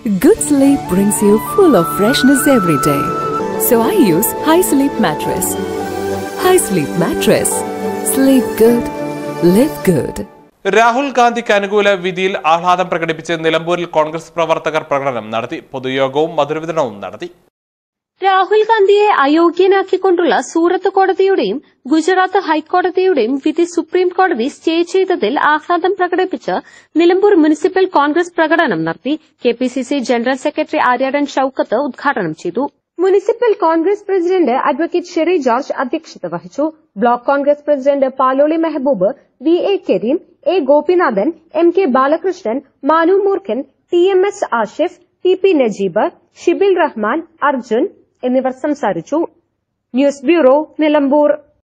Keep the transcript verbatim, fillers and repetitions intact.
Good sleep brings you full of freshness every day. So I use High Sleep Mattress. High Sleep Mattress. Sleep good. Live good. Rahul ഗാന്ധിക്ക് അനുകൂല വിധിയിൽ ആഹ്ലാദം പ്രകടിപ്പിച്ച് നിലമ്പൂരിൽ കോൺഗ്രസ് പ്രവർത്തകർ പ്രകടനം നടത്തി. പൊതുയോഗവും മധുരവിതരണവും നടത്തി. രാഹുൽ ഗാന്ധിയെ അയോഗ്യനാക്കിക്കൊണ്ടുള്ള സൂറത്ത് കോടതിയുടെയും ഗുജറാത്ത് ഹൈക്കോടതിയുടെയും വിധി സുപ്രീം കോടതി സ്റ്റേ ചെയ്തതിൽ ആഹ്ലാദം പ്രകടിപ്പിച്ച് നിലമ്പൂർ മുനിസിപ്പൽ കോൺഗ്രസ് പ്രകടനം നടത്തി. K P C C general secretary Aryadan Shoukath ഉദ്ഘാടനം ചെയ്തു. Municipal Congress president advocate Sherry George അധ്യക്ഷത വഹിച്ചു. Block Congress president Paloli Mehaboob, V A Kareem, A Gopinathan, M K Balakrishnan, Manu Moorkhan, T M S Ashif, P P Najeeb, Shibil Rahman, Arjun എന്നിവർ സംസാരിച്ചു. News bureau, Nilambur.